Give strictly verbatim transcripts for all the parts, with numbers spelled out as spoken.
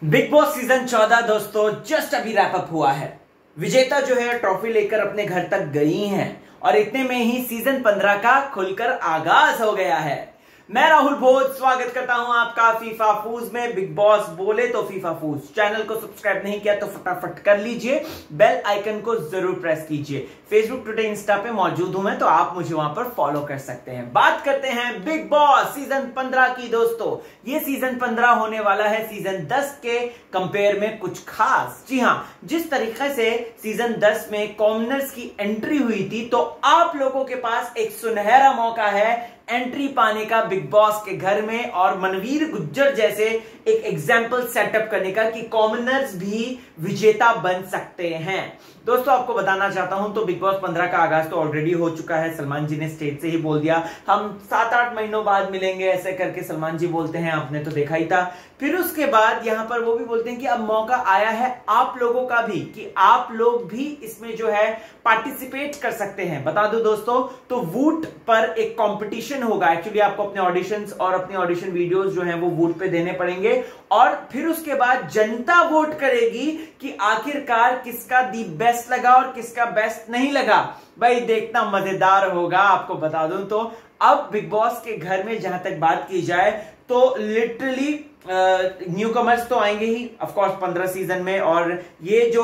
Big boss season चौदह दोस्तों just अभी रैप अप हुआ है। विजेता जो है ट्रॉफी लेकर अपने घर तक गई हैं और इतने में ही सीजन पंद्रह का खुलकर आगाज हो गया है। मैं राहुल भोज स्वागत करता हूं आपका फीफा फूज में। बिग बॉस बोले तो फीफा फूज चैनल को सब्सक्राइब नहीं किया तो फटाफट कर लीजिए, बेल आइकन को जरूर प्रेस कीजिए। फेसबुक ट्विटर इंस्टा पे मौजूद हूं मैं, तो आप मुझे वहां पर फॉलो कर सकते हैं। बात करते हैं बिग बॉस सीजन पंद्रह की दोस्तों। ये सीजन पंद्रह होने वाला है सीजन दस के कंपेयर में कुछ खास। जी हां, जिस तरीके से सीजन दस में कॉमनर्स की एंट्री हुई थी, तो आप लोगों के पास एक सुनहरा मौका है एंट्री पाने का बिग बॉस के घर में और मनवीर गुज्जर जैसे एक एग्जाम्पल सेटअप करने का कि कॉमनर्स भी विजेता बन सकते हैं। दोस्तों आपको बताना चाहता हूं तो बिग बॉस पंद्रह का आगाज तो ऑलरेडी हो चुका है। सलमान जी ने स्टेज से ही बोल दिया हम सात आठ महीनों बाद मिलेंगे, ऐसे करके सलमान जी बोलते हैं, आपने तो देखा ही था। फिर उसके बाद यहां पर वो भी बोलते हैं कि अब मौका आया है आप लोगों का भी, कि आप लोग भी इसमें जो है पार्टिसिपेट कर सकते हैं। बता दो दोस्तों, तो वोट पर एक कंपटीशन होगा। एक्चुअली आपको अपने ऑडिशंस और अपनी ऑडिशन वीडियोस जो हैं वो वोट पे देने पड़ेंगे और फिर उसके बाद जनता वोट करेगी कि आखिरकार किसका दी बेस्ट लगा और किसका बेस्ट नहीं लगा। भाई देखना मजेदार होगा। आपको बता दूं तो अब बिग बॉस के घर में जहां तक बात की जाए तो लिटरली न्यू कमर्स तो आएंगे ही ऑफ कोर्स पंद्रह सीजन में, और ये जो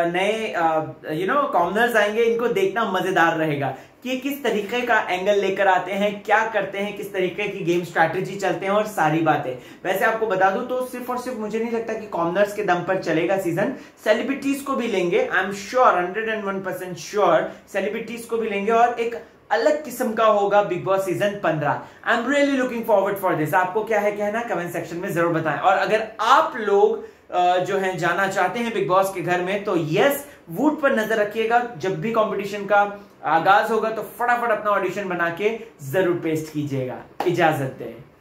नए यू नो कॉमनर्स आएंगे इनको देखना मजेदार रहेगा कि किस तरीके का एंगल लेकर आते हैं, क्या करते हैं, किस तरीके की गेम स्ट्रैटेजी चलते हैं और सारी बातें। वैसे आपको बता दूं तो सिर्फ और सिर्फ मुझे नहीं लगता कि कॉमनर्स के दम पर चलेगा सीजन। सेलिब्रिटीज को भी लेंगे, I am sure, hundred and one percent sure celebrities को भी लेंगे और एक अलग किस्म का होगा बिग बॉस सीजन पंद्रह। I am really looking forward for this. आपको क्या है कहना कमेंट सेक्शन में जरूर बताएं। और अगर आप लोग जो है जाना चाहते हैं बिग बॉस के घर में तो यस, वोट पर नजर रखिएगा। जब भी कंपटीशन का आगाज होगा तो फटाफट अपना ऑडिशन बना के जरूर पेस्ट कीजिएगा। इजाजत दें।